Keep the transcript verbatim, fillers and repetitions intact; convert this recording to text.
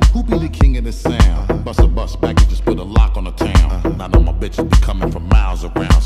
Who be the king of the sound? Bust a bus back and just put a lock on the town. Now know my bitches be coming from miles around.